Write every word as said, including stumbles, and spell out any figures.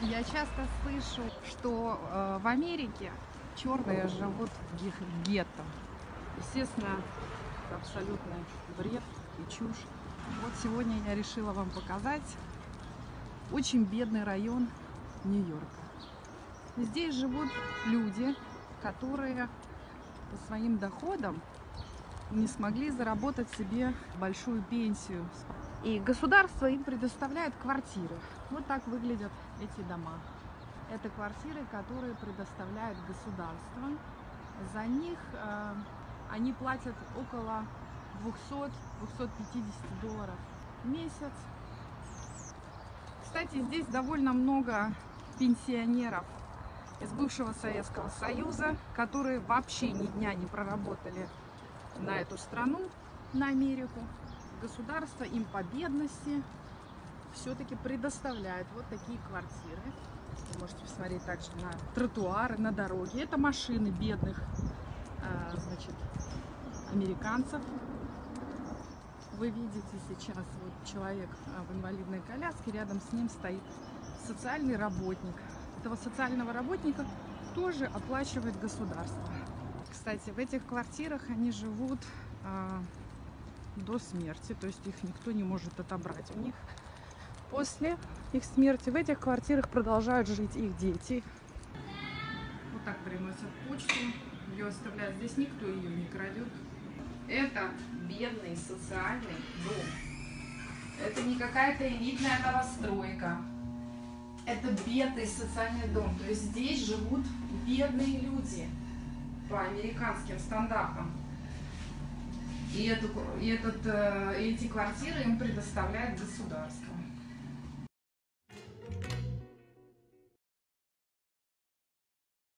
Я часто слышу, что э, в Америке черные живут в гетто. Естественно, это абсолютный бред и чушь. Вот сегодня я решила вам показать очень бедный район Нью-Йорка. Здесь живут люди, которые по своим доходам не смогли заработать себе большую пенсию. И государство им предоставляет квартиры. Вот так выглядят эти дома. Это квартиры, которые предоставляет государство. За них э, они платят около двухсот — двухсот пятидесяти долларов в месяц. Кстати, здесь довольно много пенсионеров из бывшего Советского Союза, которые вообще ни дня не проработали на эту страну, на Америку. Государство им по бедности все-таки предоставляет вот такие квартиры. Вы можете посмотреть также на тротуары, на дороги. Это машины бедных, значит, американцев. Вы видите сейчас вот человек в инвалидной коляске, рядом с ним стоит социальный работник. Этого социального работника тоже оплачивает государство. Кстати, в этих квартирах они живут а, до смерти, то есть их никто не может отобрать у них. После их смерти в этих квартирах продолжают жить их дети. Вот так приносят почту, ее оставляют здесь, никто ее не крадет. Это бедный социальный дом. Это не какая-то элитная новостройка. Это бедный социальный дом. То есть здесь живут бедные люди по американским стандартам. И, эту, и этот, эти квартиры им предоставляет государство.